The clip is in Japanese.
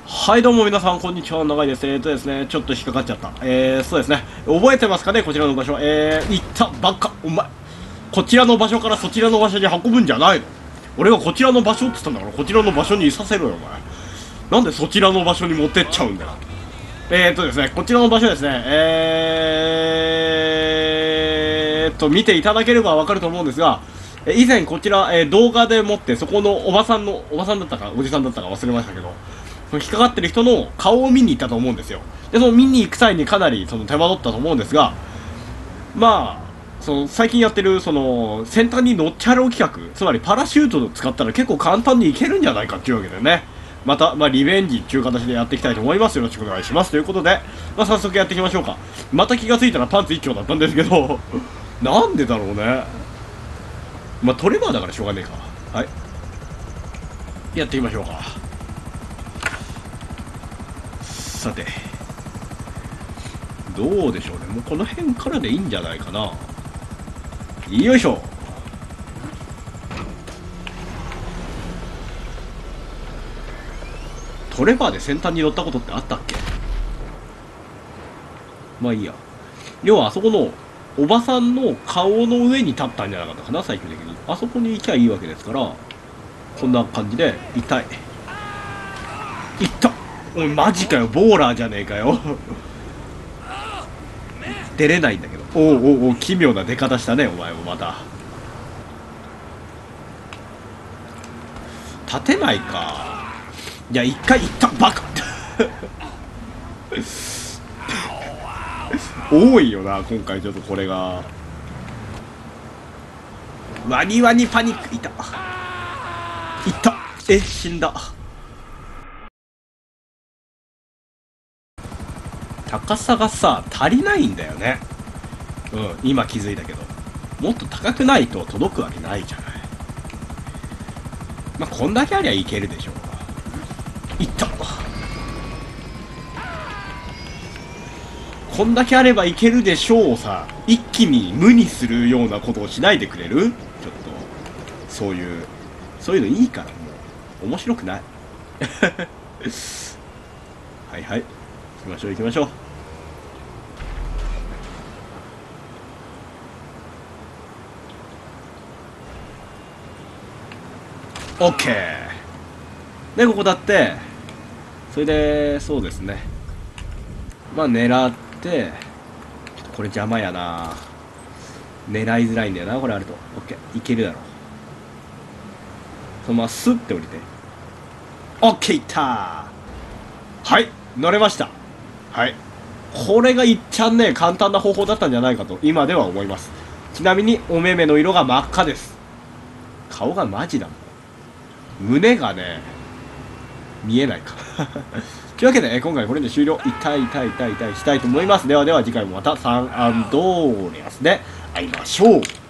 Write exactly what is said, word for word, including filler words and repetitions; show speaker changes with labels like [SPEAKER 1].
[SPEAKER 1] はい、どうも皆さん、こんにちは。長いです。えーとですね、ちょっと引っかかっちゃった。えー、そうですね。覚えてますかね、こちらの場所。えー、行ったばっか。お前、こちらの場所からそちらの場所に運ぶんじゃないの。俺がこちらの場所って言ったんだから、こちらの場所にいさせろよ、お前。なんでそちらの場所に持ってっちゃうんだよ。えーとですね、こちらの場所ですね、えーと、見ていただければわかると思うんですが、え以前こちら、えー動画でもって、そこのおばさんの、おばさんだったか、おじさんだったか忘れましたけど、その引っかかってる人の顔を見に行ったと思うんですよ。で、その見に行く際にかなりその手間取ったと思うんですが、まあ、その最近やってるその先端に乗っちゃろう企画、つまりパラシュートを使ったら結構簡単にいけるんじゃないかっていうわけでね、また、まあ、リベンジっていう形でやっていきたいと思います。よろしくお願いします。ということで、まあ、早速やっていきましょうか。また気がついたらパンツ一丁だったんですけど、なんでだろうね。まあ、トレバーだからしょうがねえか。はい。やっていきましょうか。さて、どうでしょうね。もうこの辺からでいいんじゃないかな。よいしょ。トレバーで先端に乗ったことってあったっけ。まあいいや。要はあそこのおばさんの顔の上に立ったんじゃなかったかな、最終的に。あそこに行きゃいいわけですから、こんな感じで、痛い。いった。おい、マジかよ、ボーラーじゃねえかよ。出れないんだけど。おうおうおう、奇妙な出方したね、お前もまた。立てないか。いや、一回行った、バカ。多いよな、今回ちょっとこれが。ワニワニパニック、いた。いった。え、死んだ。高さがさ、足りないんだよね。うん、今気づいたけど。もっと高くないと届くわけないじゃない。まあ、こんだけありゃいけるでしょう。いった。こんだけあればいけるでしょうさ、一気に無にするようなことをしないでくれる。ちょっと、そういう、そういうのいいから、もう、面白くない。はいはい。行きましょう行きましょう。オッケー。で、ここだって、それで、そうですね。まあ、狙って、ちょっとこれ邪魔やな。狙いづらいんだよな、これあると。オッケー。いけるだろう。そのままスッて降りて。オッケーいったー。はい、乗れました。はい。これがいっちゃんね、簡単な方法だったんじゃないかと、今では思います。ちなみに、お目目の色が真っ赤です。顔がマジだもん。胸がね、見えないか。というわけで、今回これで終了。痛い痛い痛い痛いしたいと思います。ではでは次回もまたサンアンドーレアスで会いましょう。